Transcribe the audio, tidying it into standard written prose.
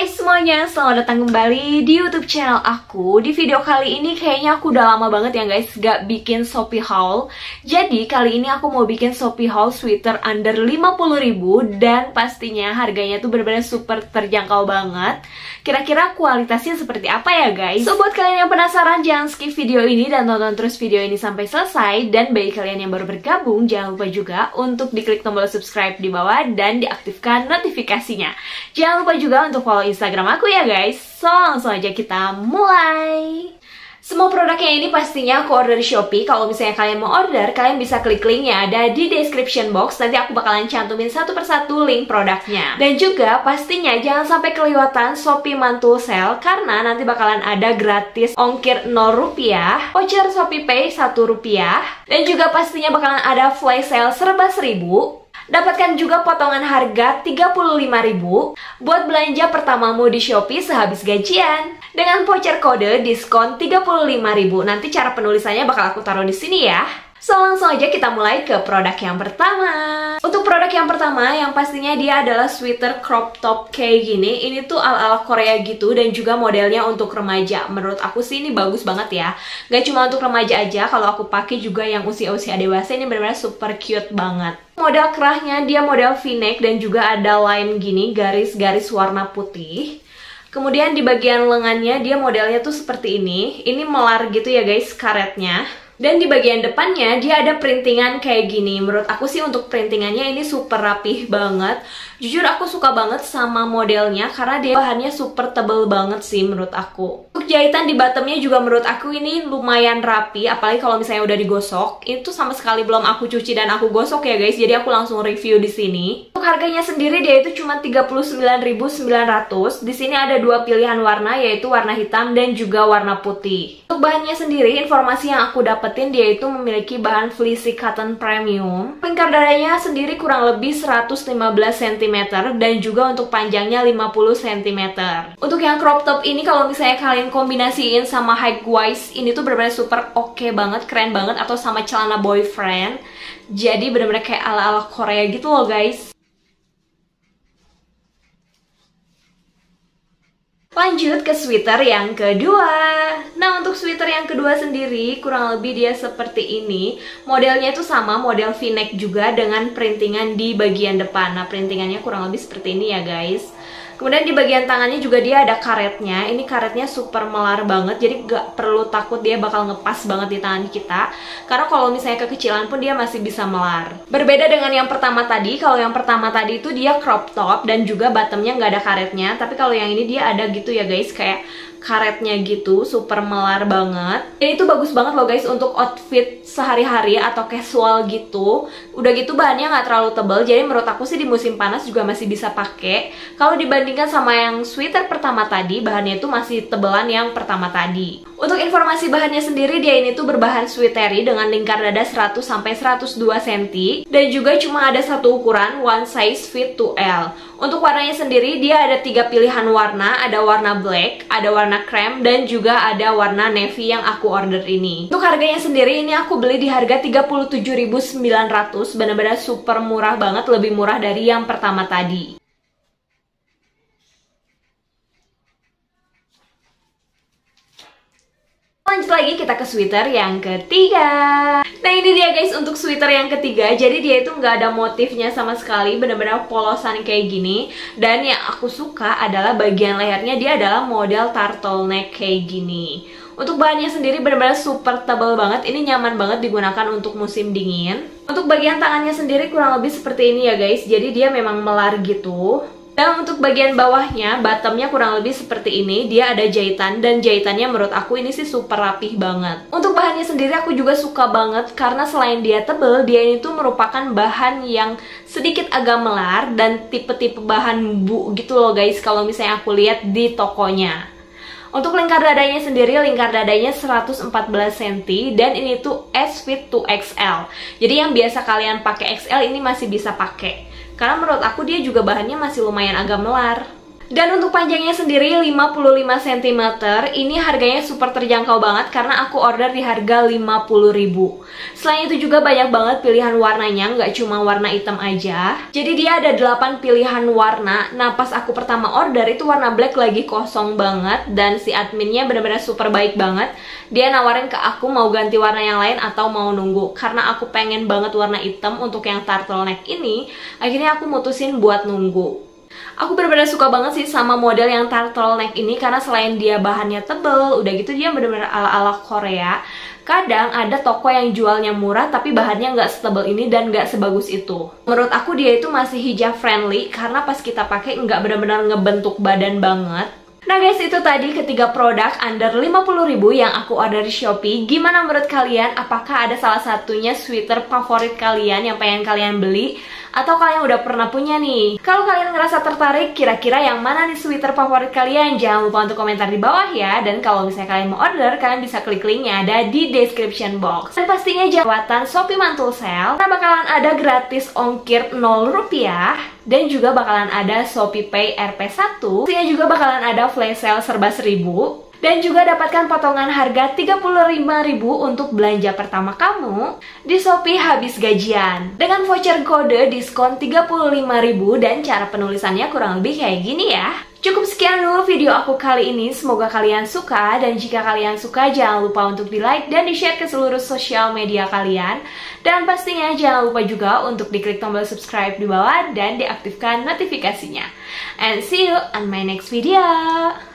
Hai semuanya, selamat datang kembali di YouTube channel aku. Di video kali ini kayaknya aku udah lama banget ya guys gak bikin Shopee haul. Jadi kali ini aku mau bikin Shopee haul sweater under 50.000 dan pastinya harganya tuh bener-bener super terjangkau banget. Kira-kira kualitasnya seperti apa ya guys? So buat kalian yang penasaran jangan skip video ini dan tonton terus video ini sampai selesai. Dan bagi kalian yang baru bergabung jangan lupa juga untuk diklik tombol subscribe di bawah dan diaktifkan notifikasinya. Jangan lupa juga untuk follow Instagram aku ya guys. So langsung aja kita mulai. Semua produknya ini pastinya aku order di Shopee. Kalau misalnya kalian mau order, kalian bisa klik link yang ada di description box. Nanti aku bakalan cantumin satu persatu link produknya. Dan juga pastinya jangan sampai kelewatan Shopee Mantul Sale, karena nanti bakalan ada gratis ongkir 0 rupiah, voucher Shopee Pay 1 rupiah, dan juga pastinya bakalan ada flash sale serba 1000. Dapatkan juga potongan harga 35.000 buat belanja pertamamu di Shopee sehabis gajian dengan voucher kode diskon 35.000. Nanti cara penulisannya bakal aku taruh di sini ya. So langsung aja kita mulai ke produk yang pertama. Untuk produk yang pertama yang pastinya dia adalah sweater crop top kayak gini. Ini tuh ala-ala Korea gitu dan juga modelnya untuk remaja. Menurut aku sih ini bagus banget ya. Gak cuma untuk remaja aja, kalau aku pakai juga yang usia-usia dewasa ini benar-benar super cute banget. Model kerahnya dia model v-neck dan juga ada line gini, garis-garis warna putih. Kemudian di bagian lengannya dia modelnya tuh seperti ini. Ini melar gitu ya guys karetnya. Dan di bagian depannya dia ada printingan kayak gini. Menurut aku sih untuk printingannya ini super rapih banget. Jujur aku suka banget sama modelnya karena dia bahannya super tebel banget sih menurut aku. Untuk jahitan di bottomnya juga menurut aku ini lumayan rapi. Apalagi kalau misalnya udah digosok. Itu sama sekali belum aku cuci dan aku gosok ya guys. Jadi aku langsung review di sini. Untuk harganya sendiri dia itu cuma 39.900. Di sini ada dua pilihan warna, yaitu warna hitam dan juga warna putih. Untuk bahannya sendiri, informasi yang aku dapetin dia itu memiliki bahan fleecy cotton premium. Lingkar dadanya sendiri kurang lebih 115 cm dan juga untuk panjangnya 50 cm. Untuk yang crop top ini kalau misalnya kalian kombinasiin sama high waist, ini tuh bener-bener super oke banget, keren banget, atau sama celana boyfriend. Jadi bener-bener kayak ala-ala Korea gitu loh guys. Lanjut ke sweater yang kedua. Nah untuk sweater yang kedua sendiri kurang lebih dia seperti ini. Modelnya itu sama, model v-neck juga dengan printingan di bagian depan. Nah printingannya kurang lebih seperti ini ya guys. Kemudian di bagian tangannya juga dia ada karetnya. Ini karetnya super melar banget, jadi gak perlu takut dia bakal ngepas banget di tangan kita. Karena kalau misalnya kekecilan pun dia masih bisa melar. Berbeda dengan yang pertama tadi. Kalau yang pertama tadi itu dia crop top dan juga bottomnya nggak ada karetnya. Tapi kalau yang ini dia ada gitu ya guys, kayak karetnya gitu, super melar banget. Dan itu bagus banget loh guys untuk outfit sehari-hari atau casual gitu. Udah gitu bahannya nggak terlalu tebal, jadi menurut aku sih di musim panas juga masih bisa pakai. Kalau dibandingkan sama yang sweater pertama tadi, bahannya itu masih tebelan yang pertama tadi. Untuk informasi bahannya sendiri, dia ini tuh berbahan sweatery dengan lingkar dada 100-102 cm dan juga cuma ada satu ukuran, one size fit to L. Untuk warnanya sendiri dia ada 3 pilihan warna, ada warna black, ada warna krem, dan juga ada warna navy yang aku order ini. Untuk harganya sendiri ini aku beli di harga 37.900, benar-benar super murah banget, lebih murah dari yang pertama tadi. Lanjut lagi kita ke sweater yang ketiga. Nah ini dia guys untuk sweater yang ketiga. Jadi dia itu nggak ada motifnya sama sekali, bener-bener polosan kayak gini. Dan yang aku suka adalah bagian lehernya dia adalah model turtleneck kayak gini. Untuk bahannya sendiri benar-benar super tebal banget. Ini nyaman banget digunakan untuk musim dingin. Untuk bagian tangannya sendiri kurang lebih seperti ini ya guys. Jadi dia memang melar gitu. Dan untuk bagian bawahnya, bottomnya kurang lebih seperti ini. Dia ada jahitan dan jahitannya menurut aku ini sih super rapih banget. Untuk bahannya sendiri aku juga suka banget karena selain dia tebel, dia ini tuh merupakan bahan yang sedikit agak melar dan tipe-tipe bahan bu gitu loh guys kalau misalnya aku lihat di tokonya. Untuk lingkar dadanya sendiri, lingkar dadanya 114 cm dan ini tuh S fit to XL. Jadi yang biasa kalian pakai XL ini masih bisa pakai. Karena menurut aku dia juga bahannya masih lumayan agak melar. Dan untuk panjangnya sendiri 55 cm. Ini harganya super terjangkau banget karena aku order di harga 50.000. Selain itu juga banyak banget pilihan warnanya, nggak cuma warna hitam aja. Jadi dia ada 8 pilihan warna. Nah pas aku pertama order itu warna black lagi kosong banget, dan si adminnya bener-bener super baik banget. Dia nawarin ke aku mau ganti warna yang lain atau mau nunggu. Karena aku pengen banget warna hitam untuk yang turtleneck ini, akhirnya aku mutusin buat nunggu. Aku bener-bener suka banget sih sama model yang turtleneck ini karena selain dia bahannya tebel, udah gitu dia bener-bener ala-ala Korea. Kadang ada toko yang jualnya murah tapi bahannya nggak setebel ini dan nggak sebagus itu. Menurut aku dia itu masih hijab friendly karena pas kita pakai nggak bener-bener ngebentuk badan banget. Nah guys, itu tadi ketiga produk under 50.000 yang aku order di Shopee. Gimana menurut kalian? Apakah ada salah satunya sweater favorit kalian yang pengen kalian beli? Atau kalian udah pernah punya nih? Kalau kalian ngerasa tertarik, kira-kira yang mana nih sweater favorit kalian? Jangan lupa untuk komentar di bawah ya. Dan kalau misalnya kalian mau order, kalian bisa klik linknya ada di description box. Dan pastinya jawatan Shopee Mantul Sale, karena bakalan ada gratis ongkir 0 rupiah. Dan juga bakalan ada Shopee Pay RP1. Pastinya juga bakalan ada flash sale serba 1000. Dan juga dapatkan potongan harga 35.000 untuk belanja pertama kamu di Shopee habis gajian. Dengan voucher kode diskon 35.000 dan cara penulisannya kurang lebih kayak gini ya. Cukup sekian dulu video aku kali ini, semoga kalian suka. Dan jika kalian suka jangan lupa untuk di like dan di share ke seluruh sosial media kalian. Dan pastinya jangan lupa juga untuk diklik tombol subscribe di bawah dan diaktifkan notifikasinya. And see you on my next video.